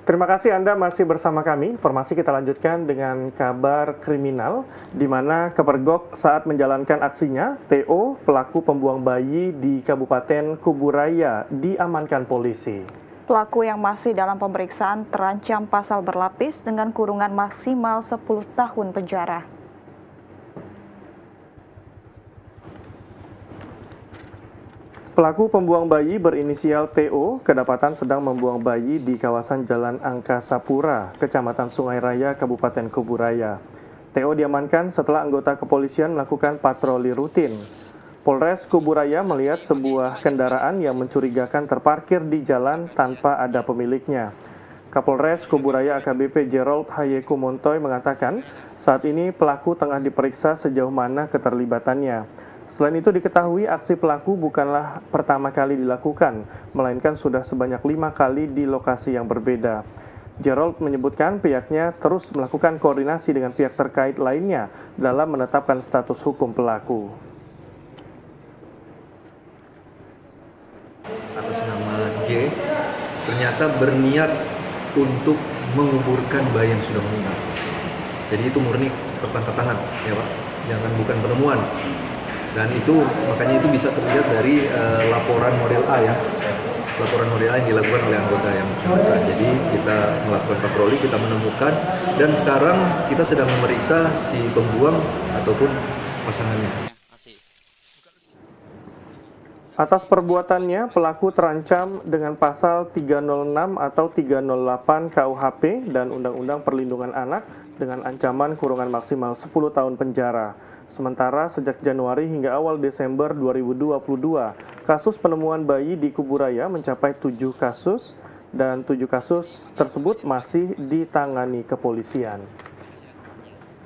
Terima kasih Anda masih bersama kami. Informasi kita lanjutkan dengan kabar kriminal, di mana kepergok saat menjalankan aksinya, TO, pelaku pembuang bayi di Kabupaten Kuburaya, diamankan polisi. Pelaku yang masih dalam pemeriksaan terancam pasal berlapis dengan kurungan maksimal 10 tahun penjara. Pelaku pembuang bayi berinisial TO kedapatan sedang membuang bayi di kawasan Jalan Angkasa Pura, Kecamatan Sungai Raya, Kabupaten Kuburaya. TO diamankan setelah anggota kepolisian melakukan patroli rutin. Polres Kuburaya melihat sebuah kendaraan yang mencurigakan terparkir di jalan tanpa ada pemiliknya. Kapolres Kuburaya AKBP Gerald Hayeku Montoy mengatakan saat ini pelaku tengah diperiksa sejauh mana keterlibatannya. Selain itu diketahui aksi pelaku bukanlah pertama kali dilakukan, melainkan sudah sebanyak 5 kali di lokasi yang berbeda. Gerald menyebutkan pihaknya terus melakukan koordinasi dengan pihak terkait lainnya dalam menetapkan status hukum pelaku. Atas nama G, ternyata berniat untuk menguburkan bayi yang sudah meninggal. Jadi itu murni tertangkap tangan, ya Pak, jangan bukan penemuan. Dan itu makanya itu bisa terlihat dari laporan model A ya, laporan model A yang dilakukan oleh anggota yang bersangkutan. Jadi kita melakukan patroli, kita menemukan, dan sekarang kita sedang memeriksa si pembuang ataupun pasangannya. Atas perbuatannya, pelaku terancam dengan pasal 306 atau 308 KUHP dan Undang-Undang Perlindungan Anak dengan ancaman kurungan maksimal 10 tahun penjara. Sementara sejak Januari hingga awal Desember 2022, kasus penemuan bayi di Kuburaya mencapai 7 kasus dan 7 kasus tersebut masih ditangani kepolisian.